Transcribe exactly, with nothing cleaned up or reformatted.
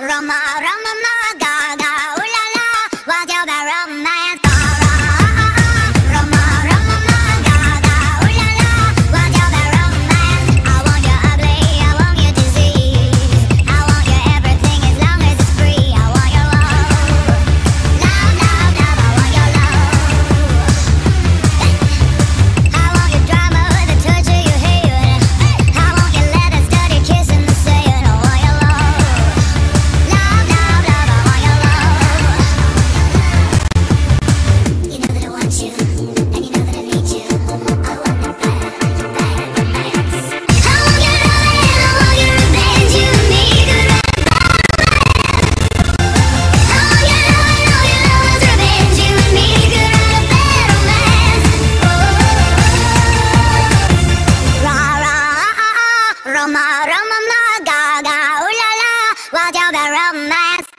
Roma, Roma, ma, ga, ga, ooh la la, what's your bad romance? Roma, Roma, ma, ga, ga, ooh la la, what's your bad romance? I want you ugly, I want you disease, I want you everything as long as it's free. I want your love, love, love, love, I want your love. I want your drama, the torture you hate. I want your leather studded kiss and the saying. I want your love, love, love, love, I want your love. You know that I want you, and you know that I need you. I want that bad, bad romance. I want your love and I want your revenge. You and me could run I want your love and all your love's revenge. You and me could run a bad romance. Ra ra Roma, Roma, ma, ga, ga, ooh la la, what's your bad romance?